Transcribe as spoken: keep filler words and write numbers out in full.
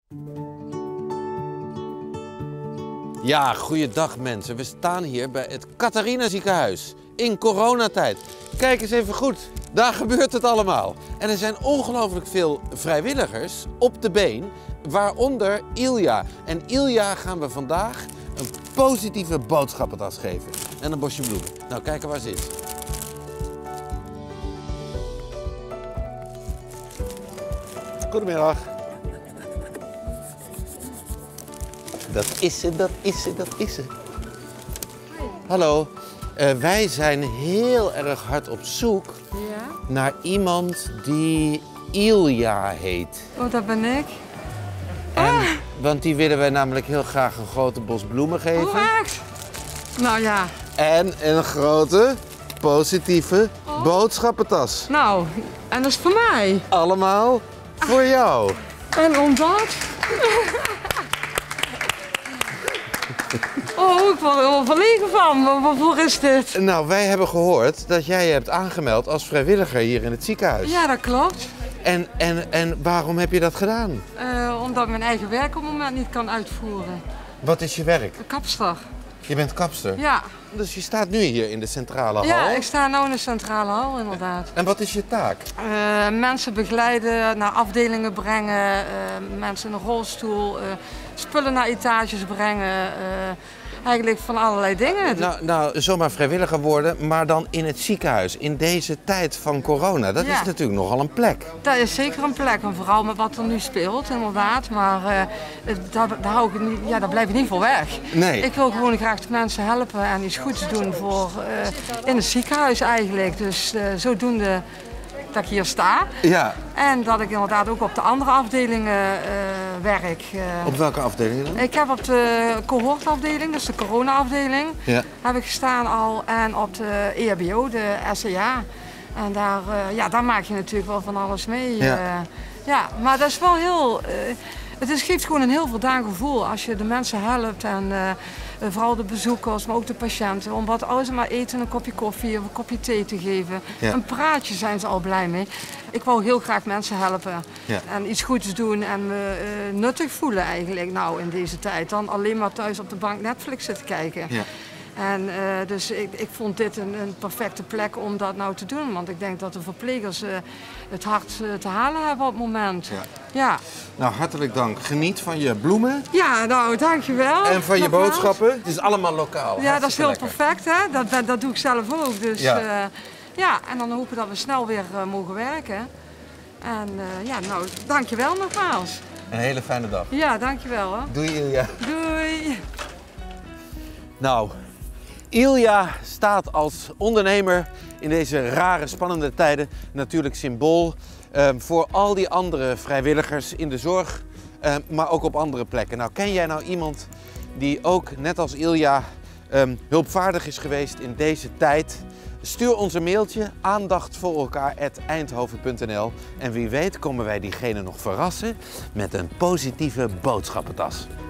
Ja, goeiedag mensen. We staan hier bij het Catharina ziekenhuis in coronatijd. Kijk eens even goed, daar gebeurt het allemaal. En er zijn ongelooflijk veel vrijwilligers op de been, waaronder Ilja. En Ilja gaan we vandaag een positieve boodschappentas geven en een bosje bloemen. Nou, kijken waar ze is. Goedemiddag. Dat is ze, dat is ze, dat is ze. Hallo, uh, wij zijn heel erg hard op zoek Ja? naar iemand die Ilja heet. Oh, dat ben ik. En, Ah. Want die willen wij namelijk heel graag een grote bos bloemen geven. Oh, echt? Nou ja. En een grote, positieve Oh. boodschappentas. Nou, en dat is voor mij. Allemaal voor jou. En omdat... Oh, ik word er wel verlegen van. Wat- Waarvoor is dit? Nou, wij hebben gehoord dat jij je hebt aangemeld als vrijwilliger hier in het ziekenhuis. Ja, dat klopt. En, en, en waarom heb je dat gedaan? Uh, omdat ik mijn eigen werk op het moment niet kan uitvoeren. Wat is je werk? Een kapster. Je bent kapster. Ja. Dus je staat nu hier in de centrale hal. Ja, ik sta nu in de centrale hal, inderdaad. En wat is je taak? Uh, mensen begeleiden, naar afdelingen brengen, uh, mensen in een rolstoel, uh, spullen naar etages brengen. Uh, eigenlijk van allerlei dingen. Nou, nou, zomaar vrijwilliger worden, maar dan in het ziekenhuis, in deze tijd van corona. Dat Ja. is natuurlijk nogal een plek. Dat is zeker een plek, en vooral met wat er nu speelt, inderdaad. Maar uh, daar, daar, hou ik niet, ja, daar blijf ik niet voor weg. Nee. Ik wil gewoon graag de mensen helpen en iets goeds doen voor, uh, in het ziekenhuis eigenlijk. Dus uh, zodoende dat ik hier sta. Ja. En dat ik inderdaad ook op de andere afdelingen uh, werk. Uh, Op welke afdeling dan? Ik heb op de cohortafdeling, dus de corona-afdeling, Ja. heb ik gestaan al. En op de E H B O, de S C A. En daar, uh, ja, daar maak je natuurlijk wel van alles mee. Ja. Uh, ja, maar dat is wel heel... Uh, het is, geeft gewoon een heel voldaan gevoel als je de mensen helpt. En uh, vooral de bezoekers, maar ook de patiënten. Om wat alles maar eten, een kopje koffie of een kopje thee te geven. Ja. Een praatje zijn ze al blij mee. Ik wou heel graag mensen helpen. Ja. En iets goeds doen en me uh, nuttig voelen eigenlijk nou in deze tijd. Dan alleen maar thuis op de bank Netflix zitten kijken. Ja. En uh, dus ik, ik vond dit een, een perfecte plek om dat nou te doen. Want ik denk dat de verplegers uh, het hard uh, te halen hebben op het moment. Ja. Ja. Nou, hartelijk dank. Geniet van je bloemen. Ja, nou, dankjewel. En van je Nogmaals. boodschappen. Het is allemaal lokaal. Ja, dat is heel Hartstikke perfect, hè. Dat, dat, dat doe ik zelf ook. Dus Ja. ja, uh, ja en dan hopen dat we snel weer uh, mogen werken. En uh, ja, nou, dankjewel nogmaals. Een hele fijne dag. Ja, dankjewel, hè. Doei Ilja. Doei. Nou, Ilja staat als ondernemer in deze rare, spannende tijden natuurlijk symbool eh, voor al die andere vrijwilligers in de zorg, eh, maar ook op andere plekken. Nou, ken jij nou iemand die ook, net als Ilja, eh, hulpvaardig is geweest in deze tijd? Stuur ons een mailtje, aandacht voor elkaar at eindhoven punt n l. En wie weet komen wij diegene nog verrassen met een positieve boodschappentas.